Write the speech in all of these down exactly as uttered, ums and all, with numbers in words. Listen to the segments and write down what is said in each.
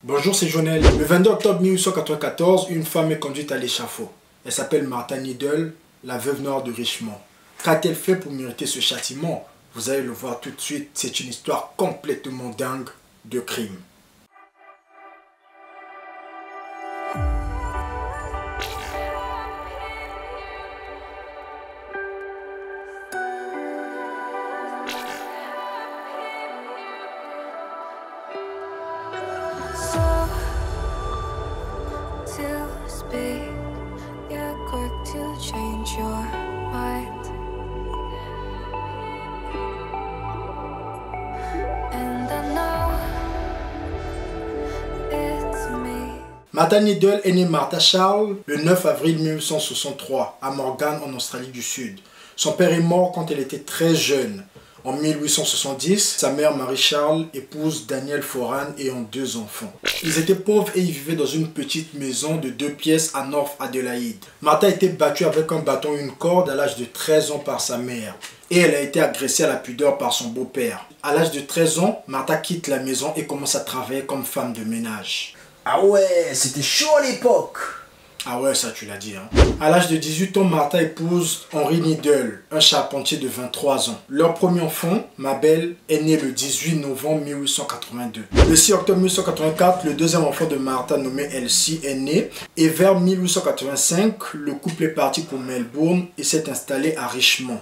Bonjour, c'est Jonel. Le vingt-deux octobre mille huit cent quatre-vingt-quatorze, une femme est conduite à l'échafaud. Elle s'appelle Martha Needle, la veuve noire de Richmond. Qu'a-t-elle fait pour mériter ce châtiment? Vous allez le voir tout de suite, c'est une histoire complètement dingue de crime. Martha Needle est née Martha Charles le neuf avril mille huit cent soixante-trois à Morgan en Australie du Sud. Son père est mort quand elle était très jeune. En mille huit cent soixante-dix, sa mère Marie Charles épouse Daniel Foran et ont deux enfants. Ils étaient pauvres et ils vivaient dans une petite maison de deux pièces à North Adelaide. Martha a été battue avec un bâton et une corde à l'âge de treize ans par sa mère. Et elle a été agressée à la pudeur par son beau-père. À l'âge de treize ans, Martha quitte la maison et commence à travailler comme femme de ménage. Ah ouais, c'était chaud à l'époque. Ah ouais, ça tu l'as dit. Hein. À l'âge de dix-huit ans, Martha épouse Henry Needle, un charpentier de vingt-trois ans. Leur premier enfant, Mabel, est né le dix-huit novembre mille huit cent quatre-vingt-deux. Le six octobre mille huit cent quatre-vingt-quatre, le deuxième enfant de Martha, nommé Elsie, est né. Et vers mille huit cent quatre-vingt-cinq, le couple est parti pour Melbourne et s'est installé à Richmond.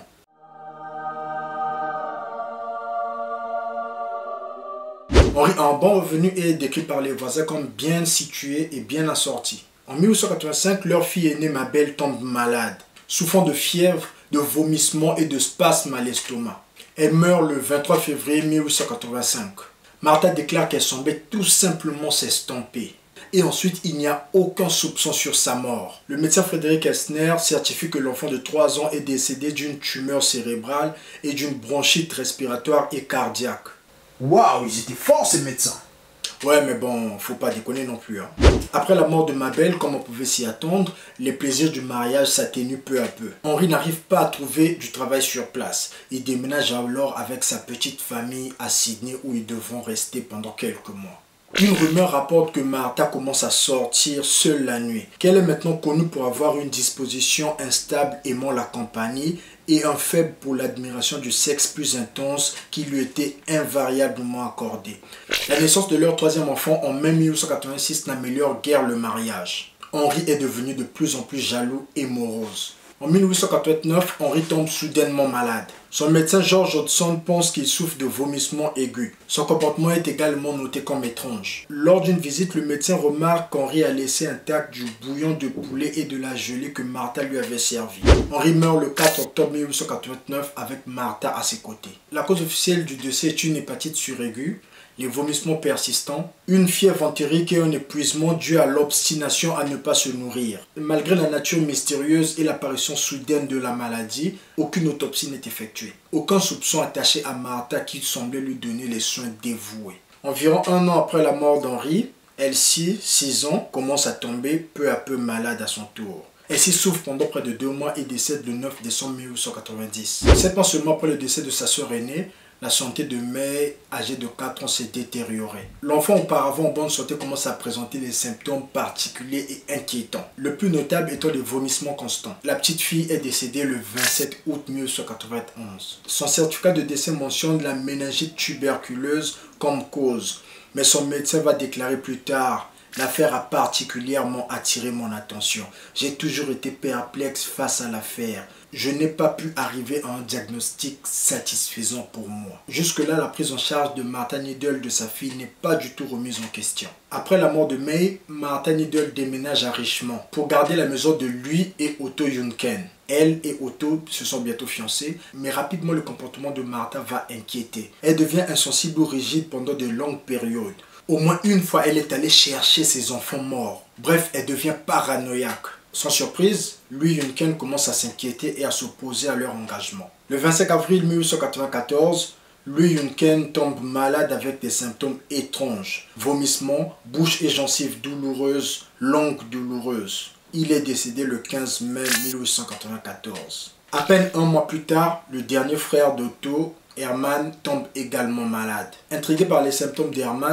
Henry a un bon revenu et est décrit par les voisins comme bien situé et bien assorti. En mille huit cent quatre-vingt-cinq, leur fille aînée Mabel tombe malade, souffrant de fièvre, de vomissements et de spasmes à l'estomac. Elle meurt le vingt-trois février mille huit cent quatre-vingt-cinq. Martha déclare qu'elle semblait tout simplement s'estomper. Et ensuite, il n'y a aucun soupçon sur sa mort. Le médecin Frédéric Elsner certifie que l'enfant de trois ans est décédé d'une tumeur cérébrale et d'une bronchite respiratoire et cardiaque. Waouh, ils étaient forts ces médecins. Ouais, mais bon, faut pas déconner non plus. Hein. Après la mort de Mabel, comme on pouvait s'y attendre, les plaisirs du mariage s'atténuent peu à peu. Henry n'arrive pas à trouver du travail sur place. Il déménage alors avec sa petite famille à Sydney où ils devront rester pendant quelques mois. Une rumeur rapporte que Martha commence à sortir seule la nuit, qu'elle est maintenant connue pour avoir une disposition instable aimant la compagnie et un faible pour l'admiration du sexe plus intense qui lui était invariablement accordé. La naissance de leur troisième enfant en mai mille huit cent quatre-vingt-six n'améliore guère le mariage. Henry est devenu de plus en plus jaloux et morose. En mille huit cent quatre-vingt-neuf, Henry tombe soudainement malade. Son médecin George Hodgson pense qu'il souffre de vomissements aigus. Son comportement est également noté comme étrange. Lors d'une visite, le médecin remarque qu'Henry a laissé intact du bouillon de poulet et de la gelée que Martha lui avait servi. Henry meurt le quatre octobre mille huit cent quatre-vingt-neuf avec Martha à ses côtés. La cause officielle du décès est une hépatite suraiguë, les vomissements persistants, une fièvre entérique et un épuisement dû à l'obstination à ne pas se nourrir. Malgré la nature mystérieuse et l'apparition soudaine de la maladie, aucune autopsie n'est effectuée. Aucun soupçon attaché à Martha qui semblait lui donner les soins dévoués. Environ un an après la mort d'Henry, Elsie, six ans, commence à tomber peu à peu malade à son tour. Elsie souffre pendant près de deux mois et décède le neuf décembre mille huit cent quatre-vingt-dix. Sept mois seulement après le décès de sa sœur aînée, la santé de May, âgée de quatre ans, s'est détériorée. L'enfant auparavant en bonne santé commence à présenter des symptômes particuliers et inquiétants. Le plus notable étant les vomissements constants. La petite fille est décédée le vingt-sept août mille huit cent quatre-vingt-onze. Son certificat de décès mentionne la méningite tuberculeuse comme cause. Mais son médecin va déclarer plus tard: l'affaire a particulièrement attiré mon attention. J'ai toujours été perplexe face à l'affaire. Je n'ai pas pu arriver à un diagnostic satisfaisant pour moi. Jusque-là, la prise en charge de Martha Needle de sa fille n'est pas du tout remise en question. Après la mort de May, Martha Needle déménage à Richmond pour garder la maison de lui et Otto Juncken. Elle et Otto se sont bientôt fiancés, mais rapidement le comportement de Martha va inquiéter. Elle devient insensible ou rigide pendant de longues périodes. Au moins une fois, elle est allée chercher ses enfants morts. Bref, elle devient paranoïaque. Sans surprise, lui et Juncken commencent à s'inquiéter et à s'opposer à leur engagement. Le vingt-cinq avril mille huit cent quatre-vingt-quatorze, lui Juncken tombe malade avec des symptômes étranges. Vomissements, bouche et gencives douloureuses, langue douloureuse. Il est décédé le quinze mai mille huit cent quatre-vingt-quatorze. À peine un mois plus tard, le dernier frère d'Otto, Hermann, tombe également malade. Intrigué par les symptômes d'Hermann,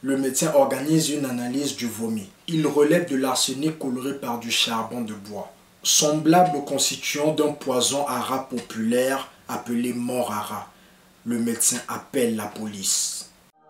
Le médecin organise une analyse du vomi. Il relève de l'arsenic coloré par du charbon de bois, semblable au constituant d'un poison à rat populaire appelé mort à rat. Le médecin appelle la police.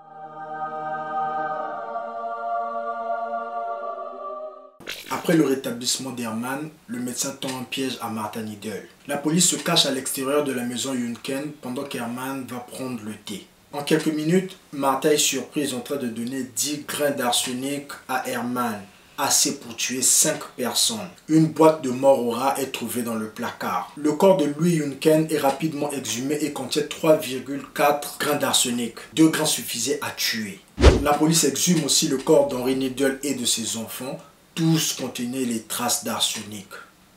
Après le rétablissement d'Herman, le médecin tend un piège à Martha Needle. La police se cache à l'extérieur de la maison Yunken pendant qu'Herman va prendre le thé. En quelques minutes, Martha est surprise en train de donner dix grains d'arsenic à Herman, assez pour tuer cinq personnes. Une boîte de mort au rat est trouvée dans le placard. Le corps de Louis Yunken est rapidement exhumé et contient trois virgule quatre grains d'arsenic. deux grains suffisaient à tuer. La police exhume aussi le corps d'Henry Needle et de ses enfants. Tous contenaient les traces d'arsenic.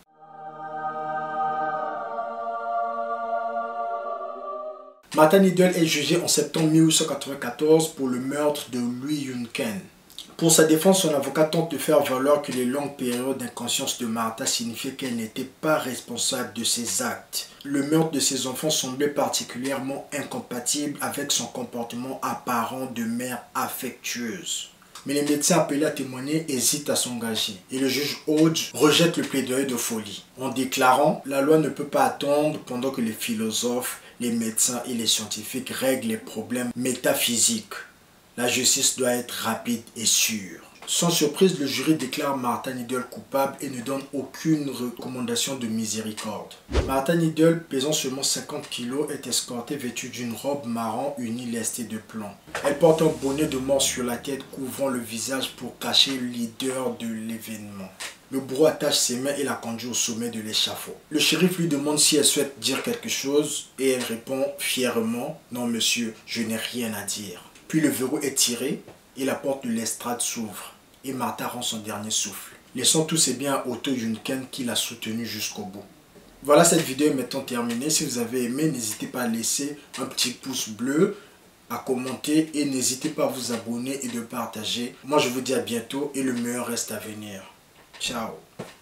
Martha Needle est jugée en septembre mille huit cent quatre-vingt-quatorze pour le meurtre de Louis Yunken. Pour sa défense, son avocat tente de faire valoir que les longues périodes d'inconscience de Martha signifiaient qu'elle n'était pas responsable de ses actes. Le meurtre de ses enfants semblait particulièrement incompatible avec son comportement apparent de mère affectueuse. Mais les médecins appelés à témoigner hésitent à s'engager et le juge Hodge rejette le plaidoyer de folie en déclarant « La loi ne peut pas attendre pendant que les philosophes, les médecins et les scientifiques règlent les problèmes métaphysiques. La justice doit être rapide et sûre. » Sans surprise, le jury déclare Martha Needle coupable et ne donne aucune recommandation de miséricorde. Martha Needle, pesant seulement cinquante kilos, est escortée vêtue d'une robe marron unie lestée de plomb. Elle porte un bonnet de mort sur la tête couvrant le visage pour cacher le leader de l'événement. Le bourreau attache ses mains et la conduit au sommet de l'échafaud. Le shérif lui demande si elle souhaite dire quelque chose et elle répond fièrement « Non monsieur, je n'ai rien à dire ». Puis le verrou est tiré et la porte de l'estrade s'ouvre. Et Martha rend son dernier souffle, laissant tous ses biens à Otto Yunken qui l'a soutenu jusqu'au bout. Voilà, cette vidéo est maintenant terminée. Si vous avez aimé, n'hésitez pas à laisser un petit pouce bleu, à commenter et n'hésitez pas à vous abonner et de partager. Moi je vous dis à bientôt et le meilleur reste à venir. Ciao.